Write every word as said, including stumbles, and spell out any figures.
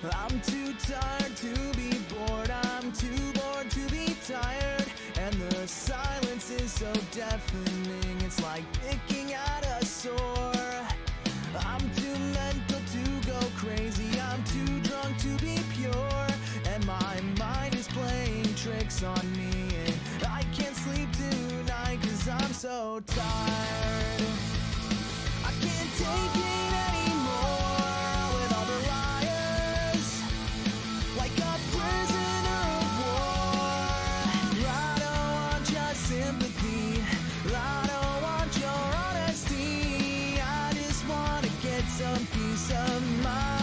I'm too tired to be bored, I'm too bored to be tired. And the silence is so deafening, it's like picking at a sore. I'm too mental to go crazy, I'm too drunk to be pure. And my mind is playing tricks on me, and I can't sleep tonight cause I'm so tired. I can't take it anymore with all the liars, like a prisoner of war. I don't want your sympathy, I don't want your honesty, I just wanna get some peace of mind.